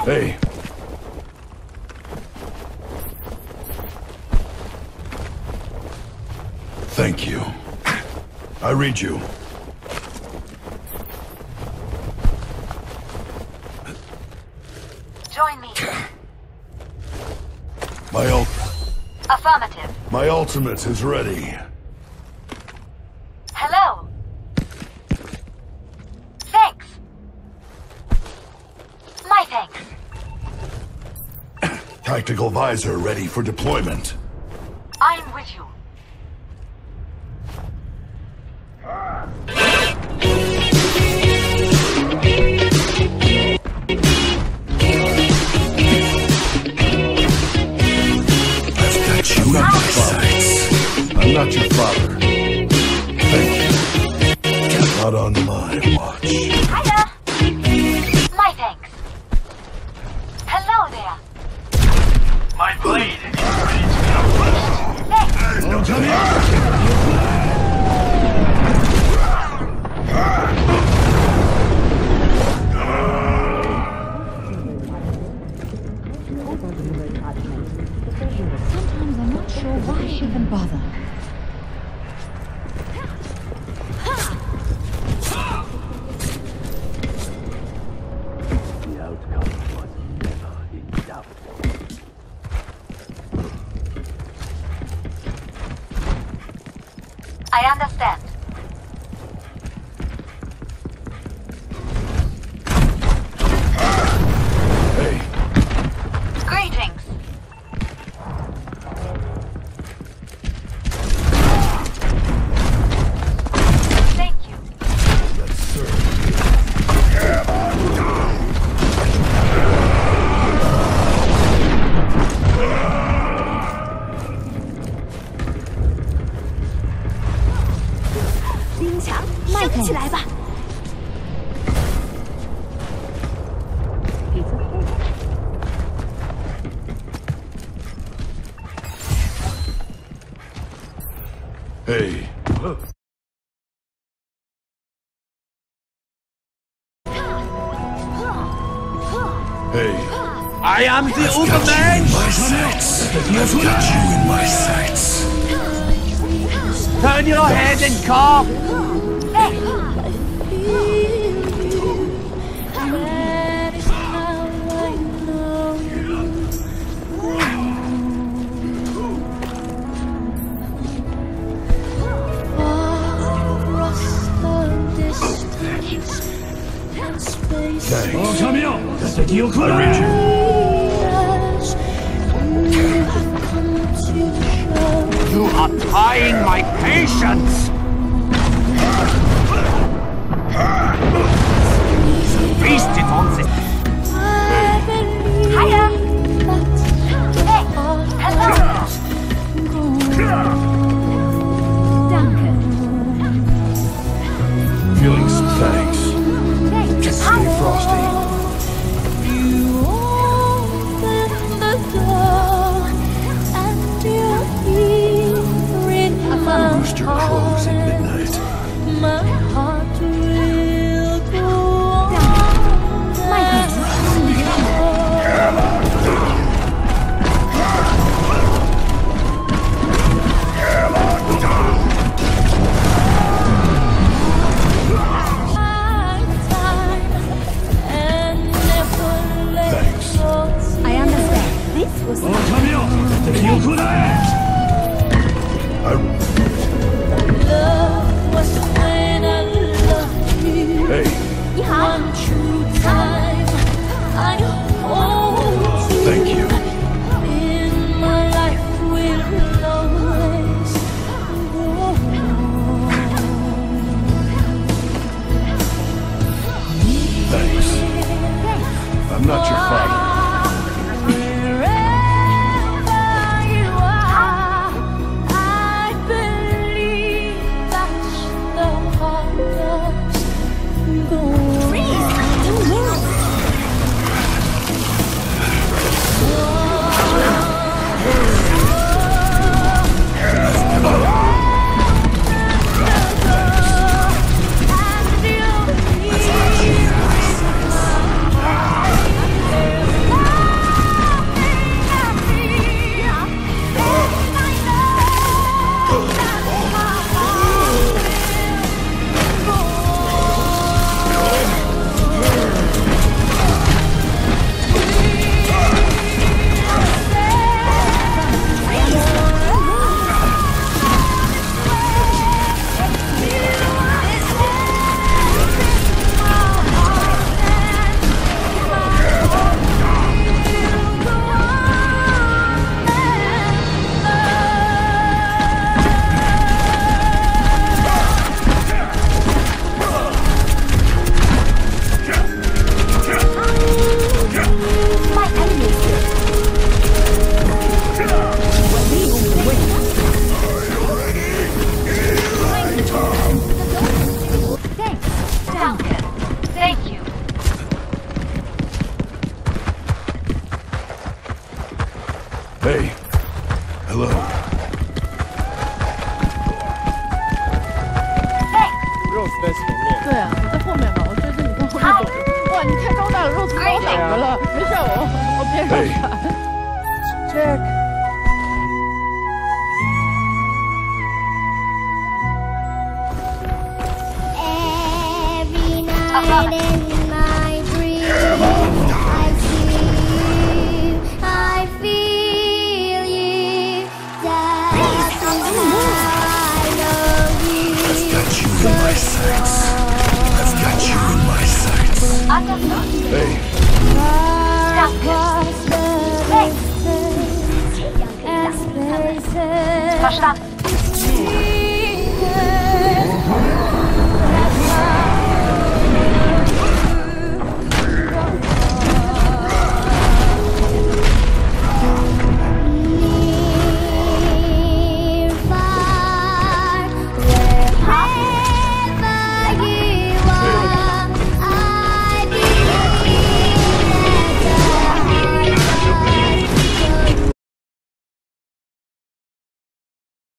Hey. Thank you. I read you. Join me. Affirmative. My ultimate is ready. Hello. Thanks. My thanks. Tactical visor ready for deployment. I'm with you. I'm not your father. Thank you. Not on my watch. Hiya. My thanks. Hello there. My blade is ready to come first. Thanks. Oh, come here. Sometimes I'm not sure why she even bother. The outcome was never in doubt. I understand. Hey. Greetings. Thank you. Let's serve. Hey. Hey. I am the Overman! My sights. I've got you in my sights. Turn your head and cough! Thanks. Come here! I read you. You are trying my patience! Feasted on this. Hiya. Hey. Hello. Feeling some thanks. Just stay frosty. Rooster crows at midnight. My heart will go on. Thanks. I understand. This was love was when I loved you. Hey. One true time I hold you. Thank you. In my life will always go Thanks. I'm not your father. 了，没事，我边上看。Check。 Every night in my dreams, I feel you. That's why I love you. I've got you in my sights. I've got you in my sights. Understood. Hey, Across the distance and spaces. Verstanden.